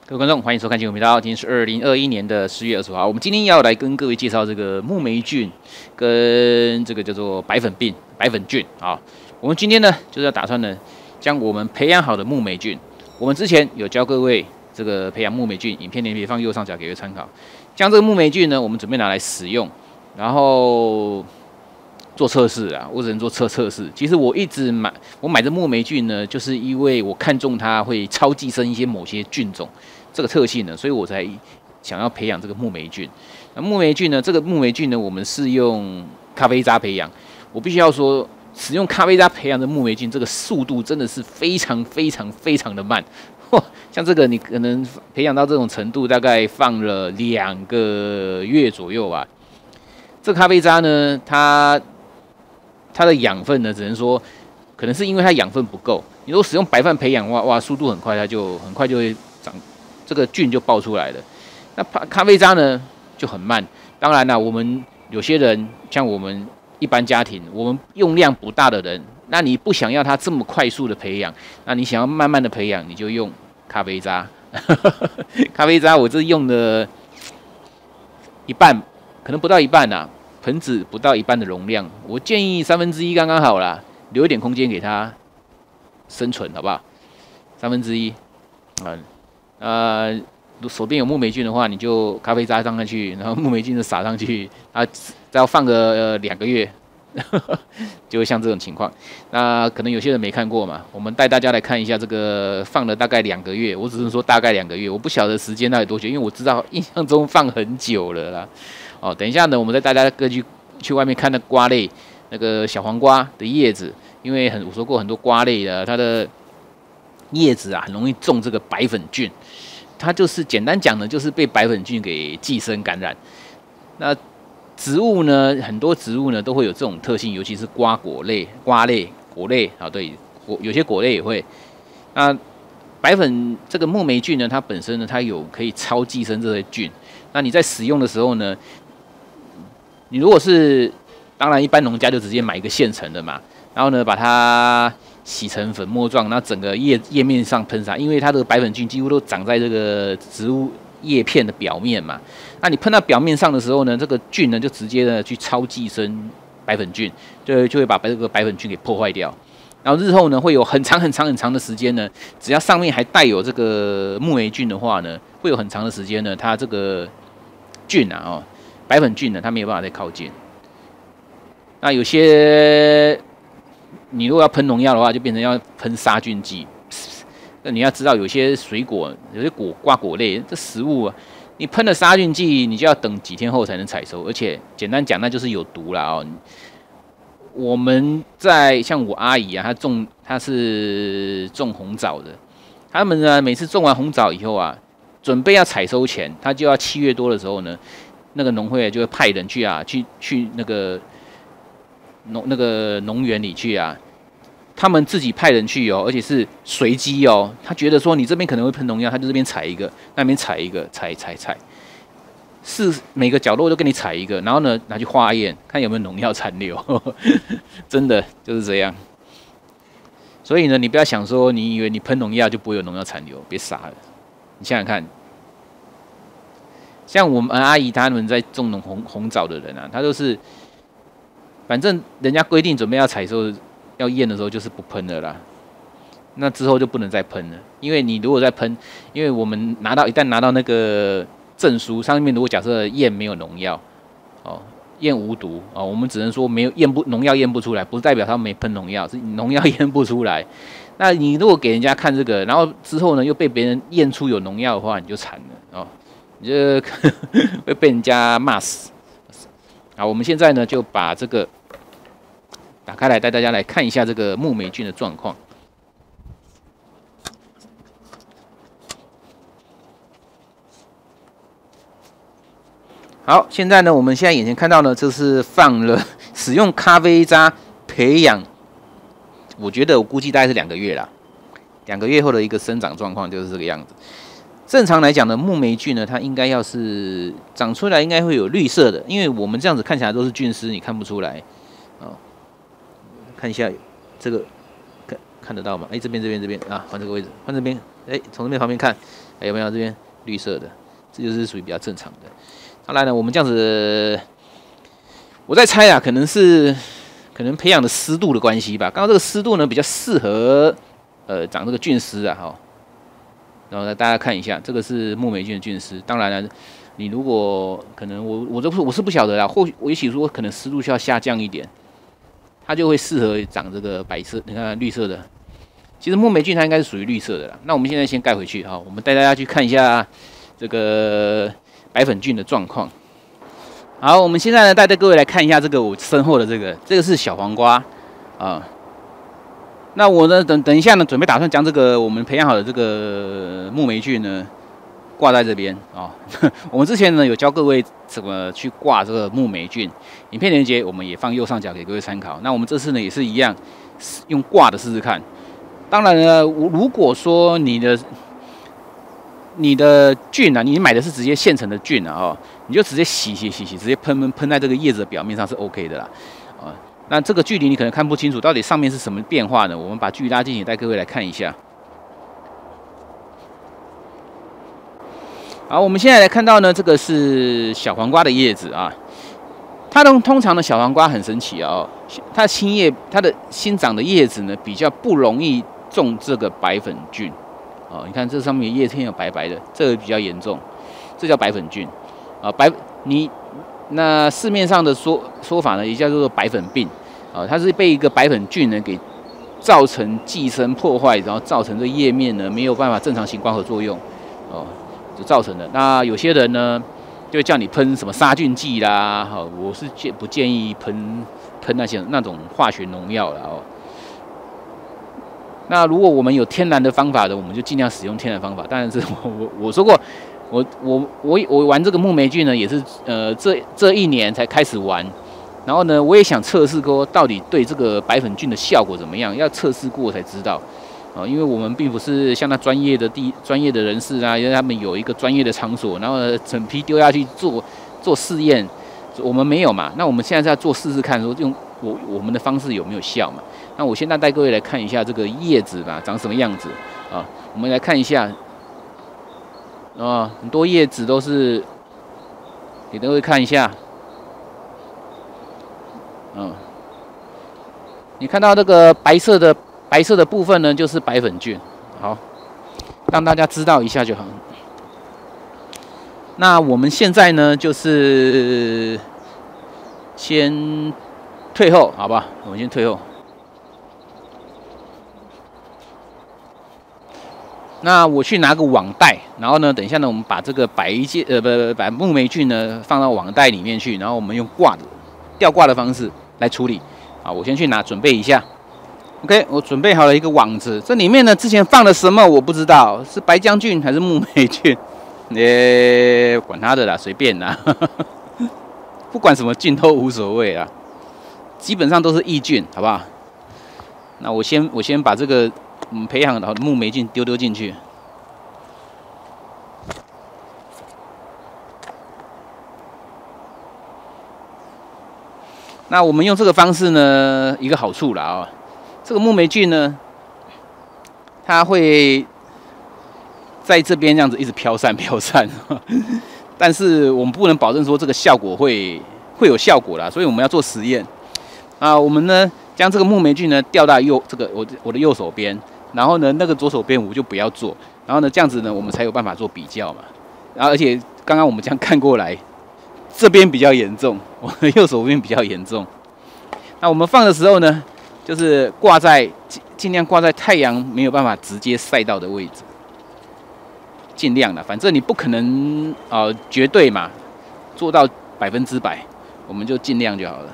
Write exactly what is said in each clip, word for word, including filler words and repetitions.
各位观众，欢迎收看金融频道。今天是二零二一年的十月二十号。我们今天要来跟各位介绍这个木霉菌跟这个叫做白粉病、白粉菌啊。我们今天呢，就是要打算呢，将我们培养好的木霉菌，我们之前有教各位这个培养木霉菌，影片连结放右上角给各位参考。将这个木霉菌呢，我们准备拿来使用，然后做测试啊，我只能做测测试。其实我一直买，我买的木霉菌呢，就是因为我看中它会超寄生一些某些菌种。这个特性呢，所以我才想要培养这个木霉菌。那木霉菌呢，这个木霉菌呢，我们是用咖啡渣培养。我必须要说，使用咖啡渣培养的木霉菌，这个速度真的是非常非常非常的慢。像这个，你可能培养到这种程度，大概放了两个月左右吧。这咖啡渣呢，它它的养分呢，只能说可能是因为它养分不够。你如果使用白饭培养的话，哇，速度很快，它就很快就会长。这个菌就爆出来了。那咖啡渣呢就很慢。当然啦，我们有些人像我们一般家庭，我们用量不大的人，那你不想要它这么快速的培养，那你想要慢慢的培养，你就用咖啡渣。咖啡渣我这用的一半，可能不到一半啦，盆子不到一半的容量，我建议三分之一刚刚好啦，留一点空间给它生存，好不好？三分之一，嗯。呃，手边有木霉菌的话，你就咖啡渣放上去，然后木霉菌就撒上去，啊，再要放个呃两个月，就会像这种情况。那可能有些人没看过嘛，我们带大家来看一下这个放了大概两个月，我只是说大概两个月，我不晓得时间到底多久，因为我知道印象中放很久了啦。哦，等一下呢，我们带大家各去去外面看那瓜类，那个小黄瓜的叶子，因为很我说过很多瓜类的它的叶子啊，很容易中这个白粉菌。它就是简单讲呢，就是被白粉菌给寄生感染。那植物呢，很多植物呢都会有这种特性，尤其是瓜果类、瓜类、果类啊，对，果有些果类也会。那白粉这个木霉菌呢，它本身呢，它有可以超寄生这些菌。那你在使用的时候呢，你如果是当然一般农家就直接买一个现成的嘛，然后呢把它洗成粉末状，那整个叶叶面上喷洒，因为它的白粉菌几乎都长在这个植物叶片的表面嘛。那你喷到表面上的时候呢，这个菌呢就直接呢去超寄生白粉菌，就就会把这个白粉菌给破坏掉。然后日后呢会有很长很长很长的时间呢，只要上面还带有这个木霉菌的话呢，会有很长的时间呢，它这个菌啊哦，白粉菌呢它没有办法再靠近。那有些你如果要喷农药的话，就变成要喷杀菌剂。那你要知道，有些水果、有些果瓜果类这食物啊，你喷了杀菌剂，你就要等几天后才能采收，而且简单讲，那就是有毒啦哦。我们在像我阿姨啊，她种她是种红枣的，他们呢每次种完红枣以后啊，准备要采收前，她就要七月多的时候呢，那个农会就会派人去啊，去去那个。农那个农园里去啊，他们自己派人去哦，而且是随机哦。他觉得说你这边可能会喷农药，他就这边采一个，那边采一个，采采采，是每个角落都给你采一个，然后呢拿去化验，看有没有农药残留。真的就是这样。所以呢，你不要想说你以为你喷农药就不会有农药残留，别傻了。你想想看，像我们阿姨他们在种农红红枣的人啊，他都是。反正人家规定准备要采收、要验的时候，就是不喷的啦。那之后就不能再喷了，因为你如果再喷，因为我们拿到一旦拿到那个证书，上面如果假设验没有农药，哦，验无毒哦，我们只能说没有验不农药验不出来，不是代表他没喷农药，是农药验不出来。那你如果给人家看这个，然后之后呢又被别人验出有农药的话，你就惨了哦，你就会被人家骂死。好，我们现在呢就把这个。打开来带大家来看一下这个木霉菌的状况。好，现在呢，我们现在眼前看到呢，这是放了使用咖啡渣培养，我觉得我估计大概是两个月啦，两个月后的一个生长状况就是这个样子。正常来讲呢，木霉菌呢，它应该要是长出来应该会有绿色的，因为我们这样子看起来都是菌丝，你看不出来哦。看一下这个，看看得到吗？哎、欸，这边这边这边啊，换这个位置，换这边，哎、欸，从这边旁边看， 还有没有这边绿色的？这就是属于比较正常的。当然呢，我们这样子，我在猜啊，可能是可能培养的湿度的关系吧。刚刚这个湿度呢，比较适合呃长这个菌丝啊，哈。然后呢，大家看一下，这个是木霉菌的菌丝。当然了，你如果可能我我这我是不晓得啦，或许我也许说可能湿度需要下降一点，它就会适合长这个白色，你看绿色的。其实木霉菌它应该是属于绿色的啦。那我们现在先盖回去哈，我们带大家去看一下这个白粉菌的状况。好，我们现在呢带着各位来看一下这个我身后的这个，这个是小黄瓜啊。那我呢等等一下呢，准备打算将这个我们培养好的这个木霉菌呢挂在这边啊。我们之前呢有教各位怎么去挂这个木霉菌，影片连接我们也放右上角给各位参考。那我们这次呢也是一样，用挂的试试看。当然呢，如果说你的你的菌啊，你买的是直接现成的菌啊，哦，你就直接洗洗洗洗，直接喷喷喷在这个叶子的表面上是 OK 的啦，啊，那这个距离你可能看不清楚，到底上面是什么变化呢？我们把距离拉近一点，带各位来看一下。好，我们现在来看到呢，这个是小黄瓜的叶子啊。它的通常的小黄瓜很神奇啊，哦，它的新叶，它的新长的叶子呢，比较不容易中这个白粉菌。哦，你看这上面叶片有白白的，这个比较严重，这叫白粉菌啊。白你那市面上的说说法呢，也叫做白粉病啊，它是被一个白粉菌呢给造成寄生破坏，然后造成这叶面呢没有办法正常行光合作用，哦，就造成的。那有些人呢就会叫你喷什么杀菌剂啦，好，我是建不建议喷喷那些那种化学农药啦哦。那如果我们有天然的方法的，我们就尽量使用天然方法。当然是我我我说过，我我我我玩这个木霉菌呢，也是呃这这一年才开始玩。然后呢，我也想测试过到底对这个白粉菌的效果怎么样，要测试过才知道啊。因为我们并不是像那专业的地专业的人士啊，因为他们有一个专业的场所，然后呢整批丢下去做做试验，我们没有嘛。那我们现在在做试试看，说用我我们的方式有没有效嘛？那我现在带各位来看一下这个叶子吧，长什么样子啊？我们来看一下啊，很多叶子都是，给各位看一下，嗯，你看到这个白色的白色的部分呢，就是白粉菌。好，让大家知道一下就好。那我们现在呢，就是先退后，好吧？我们先退后。那我去拿个网袋，然后呢，等一下呢，我们把这个白介呃不不把木霉菌呢放到网袋里面去，然后我们用挂的吊挂的方式来处理。好，我先去拿，准备一下。OK， 我准备好了一个网子，这里面呢之前放了什么我不知道，是白浆菌还是木霉菌？诶、欸，管他的啦，随便啦，不管什么菌都无所谓啦，基本上都是益菌，好不好？那我先我先把这个。我们培养好的木霉菌丢丢进去，那我们用这个方式呢，一个好处啦啊，这个木霉菌呢，它会在这边这样子一直飘散飘散，但是我们不能保证说这个效果会会有效果啦，所以我们要做实验啊。我们呢将这个木霉菌呢调到右这个我我的右手边。然后呢，那个左手边我就不要做，然后呢，这样子呢，我们才有办法做比较嘛。然后而且刚刚我们这样看过来，这边比较严重，我的右手边比较严重。那我们放的时候呢，就是挂在尽尽量挂在太阳没有办法直接晒到的位置，尽量的，反正你不可能呃绝对嘛，做到百分之百，我们就尽量就好了，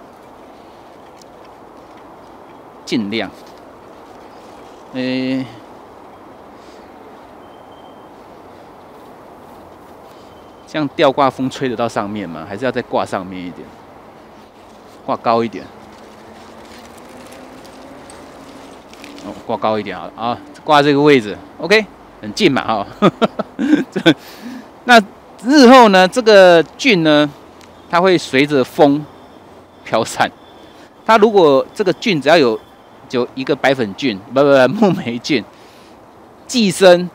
尽量。诶、欸，这样吊挂风吹得到上面吗？还是要再挂上面一点，挂高一点？哦，挂高一点好了啊，挂这个位置 ，OK， 很近嘛哈。这那日后呢，这个菌呢，它会随着风飘散。它如果这个菌只要有就一个白粉菌，不不不木霉菌寄生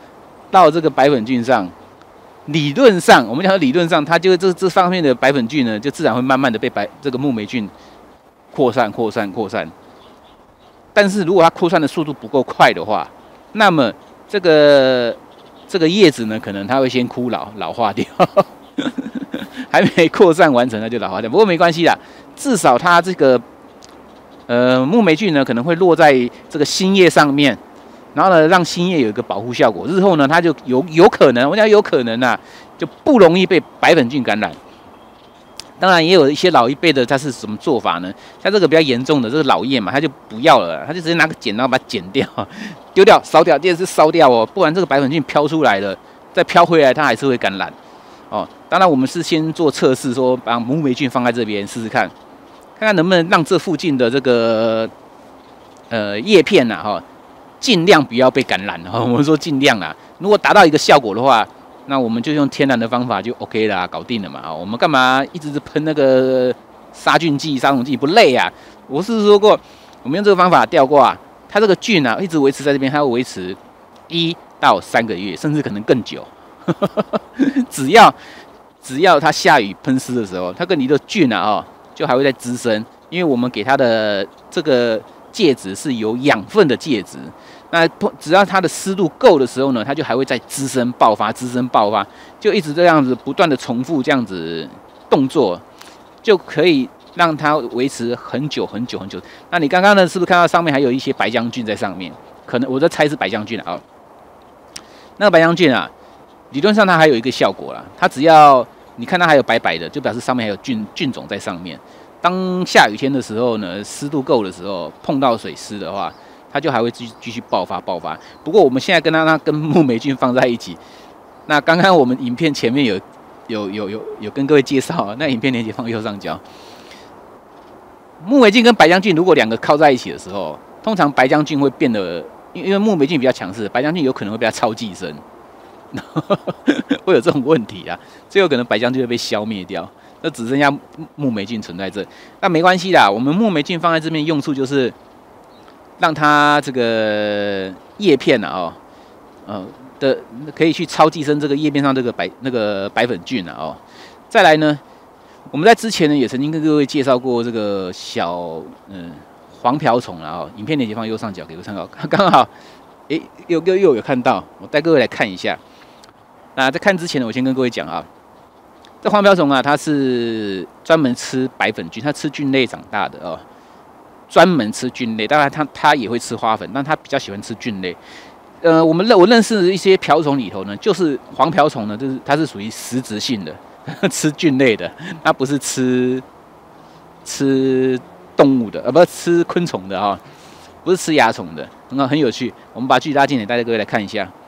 到这个白粉菌上，理论上我们讲理论上，它就这这方面的白粉菌呢，就自然会慢慢的被白这个木霉菌扩散、扩散、扩散。但是如果它扩散的速度不够快的话，那么这个这个叶子呢，可能它会先枯老、老化掉。还没扩散完成，它就老化掉。不过没关系啦，至少它这个呃木霉菌呢，可能会落在这个新叶上面，然后呢，让新叶有一个保护效果。日后呢，它就有有可能，我讲有可能啊，就不容易被白粉菌感染。当然，也有一些老一辈的，它是什么做法呢？像这个比较严重的这个老叶嘛，他就不要了，他就直接拿个剪刀把它剪掉，丢掉、烧掉，第二次烧掉哦，不然这个白粉菌飘出来了，再飘回来，它还是会感染。哦，当然我们是先做测试，说把木霉菌放在这边试试看，看看能不能让这附近的这个呃叶片呐、啊，哈、哦，尽量不要被感染。哈、哦，我们说尽量啦，如果达到一个效果的话，那我们就用天然的方法就 OK 啦，搞定了嘛。啊、哦，我们干嘛一直喷那个杀菌剂、杀虫剂，不累啊？我是说过，我们用这个方法吊挂，它这个菌啊一直维持在这边，它会维持一到三个月，甚至可能更久。只要只要它下雨喷湿的时候，它跟你的菌啊，哦，就还会在滋生，因为我们给它的这个介质是有养分的介质，那只要它的湿度够的时候呢，它就还会再滋生爆发、滋生爆发，就一直这样子不断的重复这样子动作，就可以让它维持很久很久很久。那你刚刚呢，是不是看到上面还有一些白浆菌在上面？可能我在猜是白浆菌啊、哦。那个白浆菌啊。理论上它还有一个效果啦，它只要你看它还有白白的，就表示上面还有菌菌种在上面。当下雨天的时候呢，湿度够的时候，碰到水湿的话，它就还会继续继续爆发爆发。不过我们现在跟它它跟木霉菌放在一起，那刚刚我们影片前面有有有有有跟各位介绍，那影片链接放右上角。木霉菌跟白浆菌如果两个靠在一起的时候，通常白浆菌会变得，因为木霉菌比较强势，白浆菌有可能会被它超寄生。会有这种问题啊，最后可能白浆菌会被消灭掉，那只剩下木霉菌存在这。那没关系啦，我们木霉菌放在这边用处就是让它这个叶片啊，哦，呃的可以去超寄生这个叶片上这个白那个白粉菌啊，哦。再来呢，我们在之前呢也曾经跟各位介绍过这个小嗯黄瓢虫啊，哦，影片链接放右上角给各位参考，刚好，诶，又又又有看到，我带各位来看一下。那在看之前呢，我先跟各位讲啊，这黄瓢虫啊，它是专门吃白粉菌，它吃菌类长大的哦，专门吃菌类。当然它，它它也会吃花粉，但它比较喜欢吃菌类。呃，我们认我认识的一些瓢虫里头呢，就是黄瓢虫呢，就是它是属于食植性的，吃菌类的，它不是吃吃动物的，呃，不是吃昆虫的啊、哦，不是吃蚜虫的，很好，很有趣。我们把距离拉近点，带着各位来看一下。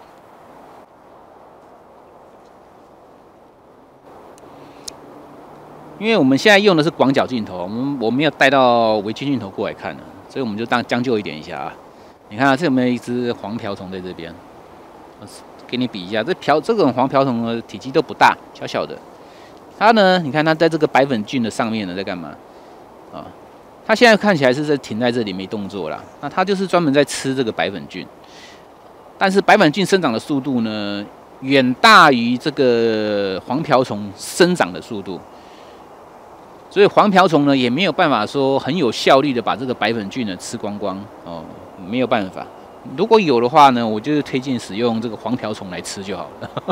因为我们现在用的是广角镜头，我们我没有带到微距镜头过来看了，所以我们就当将就一点一下啊。你看啊，这有没有一只黄瓢虫在这边？我给你比一下，这瓢这种黄瓢虫的体积都不大，小小的。它呢，你看它在这个白粉菌的上面呢，在干嘛？啊，它现在看起来是在停在这里没动作啦。那它就是专门在吃这个白粉菌，但是白粉菌生长的速度呢，远大于这个黄瓢虫生长的速度。所以黄瓢虫呢也没有办法说很有效率的把这个白粉菌呢吃光光哦，没有办法。如果有的话呢，我就是推荐使用这个黄瓢虫来吃就好了。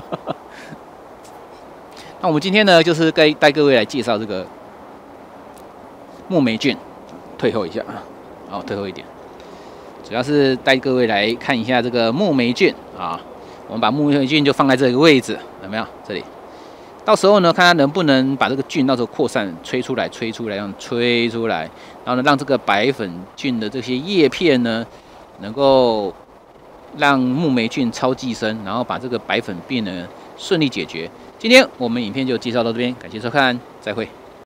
那我们今天呢，就是该带各位来介绍这个木霉菌。退后一下啊，好，退后一点。主要是带各位来看一下这个木霉菌啊。我们把木霉菌就放在这个位置，有没有？这里。到时候呢，看它能不能把这个菌到时候扩散、吹出来、吹出来，让吹出来，然后呢，让这个白粉菌的这些叶片呢，能够让木霉菌超寄生，然后把这个白粉病呢顺利解决。今天我们影片就介绍到这边，感谢收看，再会。